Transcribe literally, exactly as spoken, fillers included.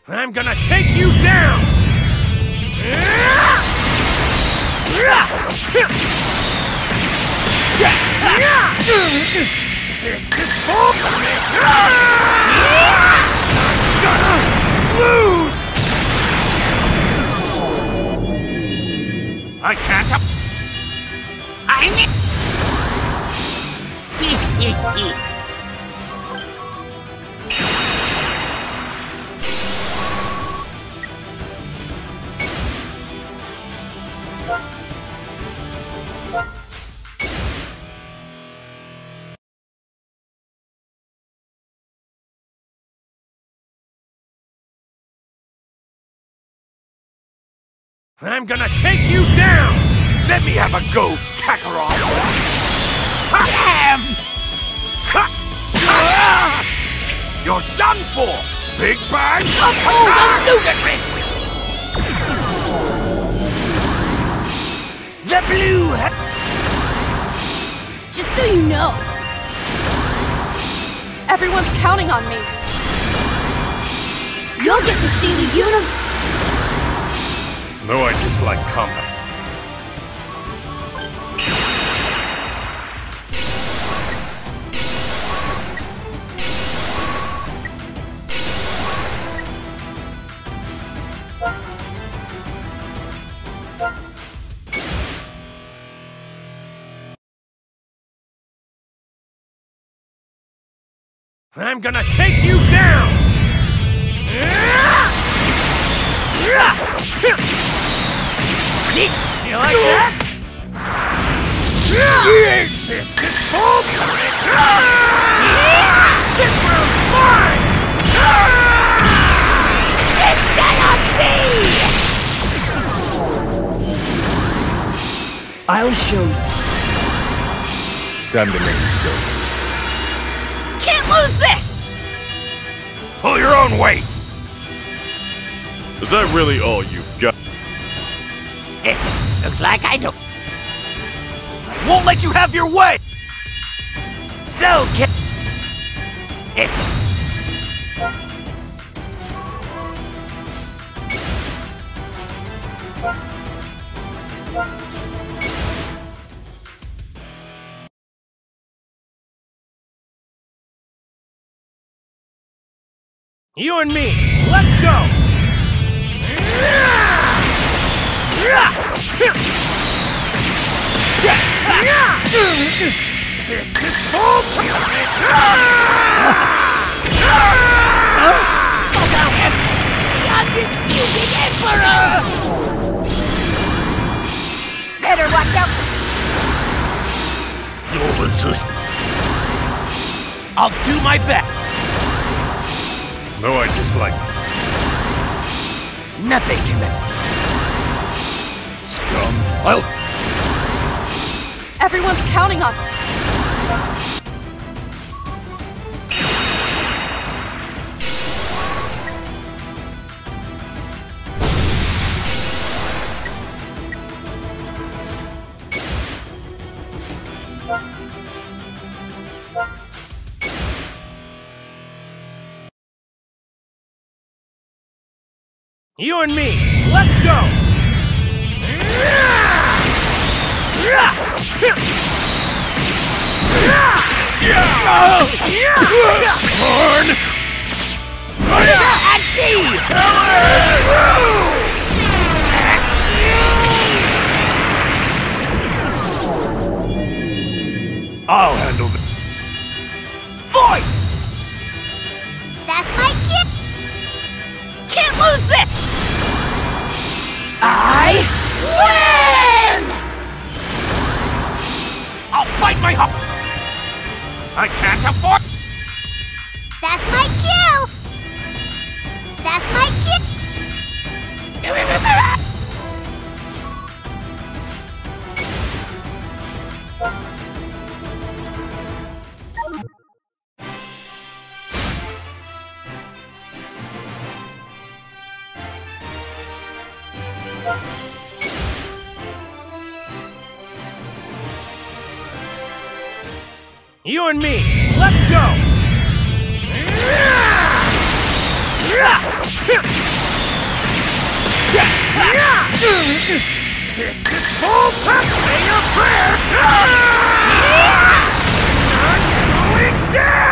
I'm gonna take you down! This is bullshit! I'm gonna lose! I can't up. I'm I'm gonna take you down! Let me have a go, Kakarot! Damn! You're done for! Big Bang! Oh, the ludicrous! The blue... Just so you know, everyone's counting on me. You'll get to see the uni- No, I dislike combat. I'm gonna take you down! See? You like that? This is bullshit! This round's mine! It's gonna be! I'll show you. Time to make it go. Can't lose this! Pull your own weight! Is that really all you've got? It looks like I don't. I won't let you have your way! So, can it. You and me, let's go! This is bullshit! The undisputed Emperor! Better watch out! I'll do my best! No, I dislike Nothing can. scum. I'll... Everyone's counting on me. You and me, let's go! Horn! And see! I'll handle this. Fight! That's my kid! Can't lose this! I win! I'll fight my hop! I can't afford... That's my cue! That's my cue! You and me, let's go! This is full punch! Say your prayer! Not going down!